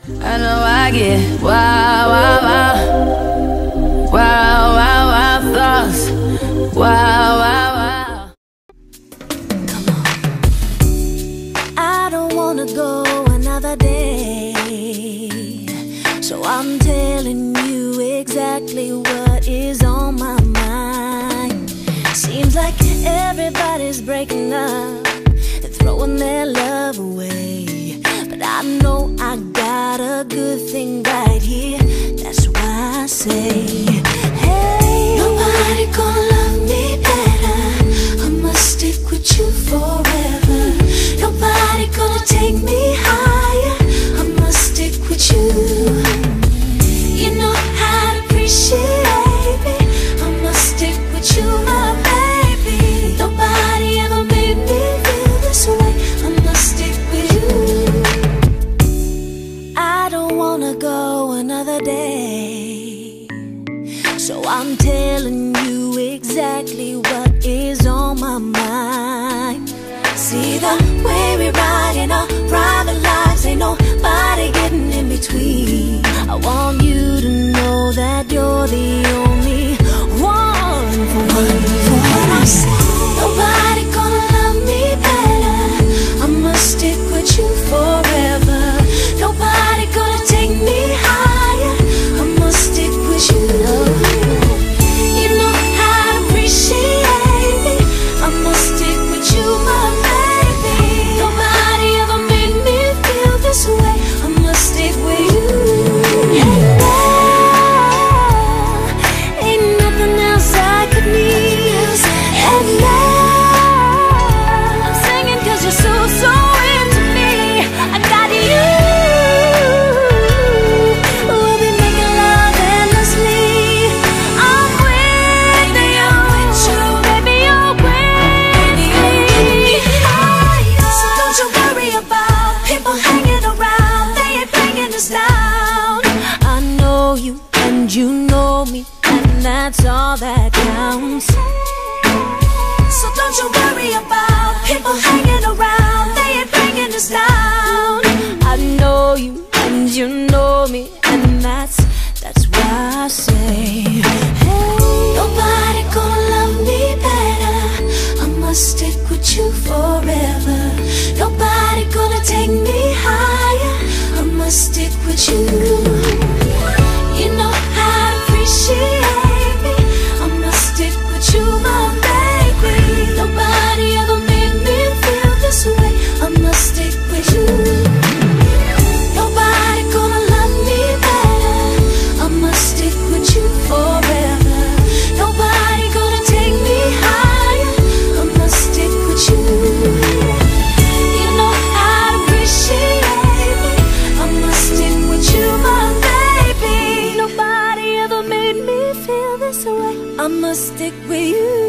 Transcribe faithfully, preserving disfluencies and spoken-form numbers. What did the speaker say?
I know I get wow, wow, wow, wow, wow, wow thoughts, wow, wow, wow. Come on. I don't wanna go another day, so I'm telling you exactly what is on my mind. Seems like everybody's breaking up and throwing their love away, but I know I got a good thing right here. That's why I say, hey, nobody gonna love me better. I must stick with you forever. Nobody gonna take me higher. I must stick with you. You know how to appreciate me. I must stick with you, my baby. Nobody ever made me feel this way. I must stick with you. I don't wanna go another day, so I'm telling you exactly what is on my mind. See the way we ride in our private lives, ain't nobody getting in between. I want you to know that you're the only one for one. For what I say, nobody gonna love me better. I must stick with you forever. Nobody gonna take me higher. I must stick with you. You know how to appreciate me. I must stick with you, my baby. Nobody ever made me feel this way. I must stick with you. And now, ain't nothing else I could need. And now, I'm singing 'cause you're so, so into me. I got you. We'll be making love endlessly. I'm with you, baby, you're with me. So don't you worry about people hanging around. They ain't bringing us down. I know you and you know me, and that's all that counts. So don't you worry about people hanging around. They ain't bringing us down. I know you and you know me, and that's that's why I say, hey, nobody gonna love me better. I must stick with you forever. Nobody gonna take me higher. I must stick with you. You know how to appreciate me. I must stick with you, my baby. Nobody ever made me feel this way. I must stick with you. Nobody gonna love me better. I must stick with you forever. Nobody gonna take me higher. I must stick with you. You know how to appreciate me. I must stick with you, my baby. Nobody ever made me feel this way. I must stick with you.